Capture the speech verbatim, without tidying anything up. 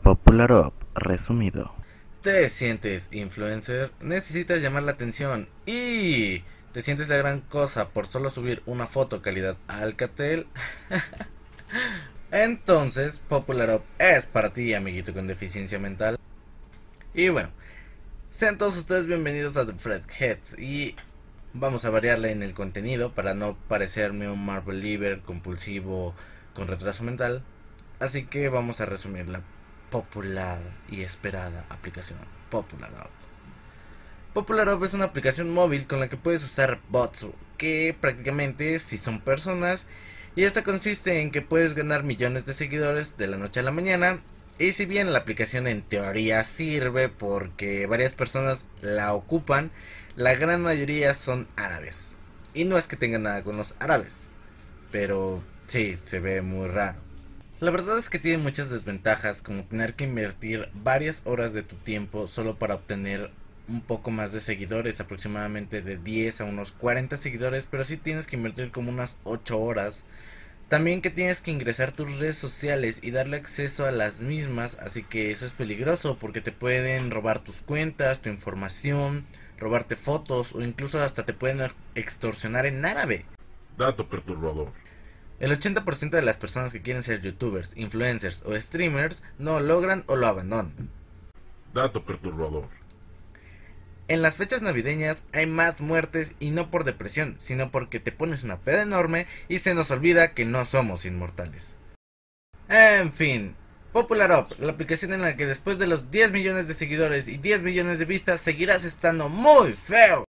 Popularup resumido. Te sientes influencer, necesitas llamar la atención y te sientes la gran cosa por solo subir una foto calidad Alcatel. Entonces Popularup es para ti, amiguito con deficiencia mental. Y bueno, sean todos ustedes bienvenidos a The Fredheads y vamos a variarle en el contenido para no parecerme un Marvel Believer compulsivo con retraso mental. Así que vamos a resumir la popular y esperada aplicación Popularup. Popularup es una aplicación móvil con la que puedes usar bots, que prácticamente si son personas, y esta consiste en que puedes ganar millones de seguidores de la noche a la mañana. Y si bien la aplicación en teoría sirve porque varias personas la ocupan, la gran mayoría son árabes. Y no es que tengan nada con los árabes, pero sí, se ve muy raro. La verdad es que tiene muchas desventajas, como tener que invertir varias horas de tu tiempo solo para obtener un poco más de seguidores, aproximadamente de diez a unos cuarenta seguidores, pero sí tienes que invertir como unas ocho horas. También que tienes que ingresar tus redes sociales y darle acceso a las mismas, así que eso es peligroso porque te pueden robar tus cuentas, tu información, robarte fotos o incluso hasta te pueden extorsionar en árabe. Dato perturbador. El ochenta por ciento de las personas que quieren ser youtubers, influencers o streamers no logran o lo abandonan. Dato perturbador. En las fechas navideñas hay más muertes y no por depresión, sino porque te pones una peda enorme y se nos olvida que no somos inmortales. En fin, Popularup, la aplicación en la que después de los diez millones de seguidores y diez millones de vistas seguirás estando muy feo.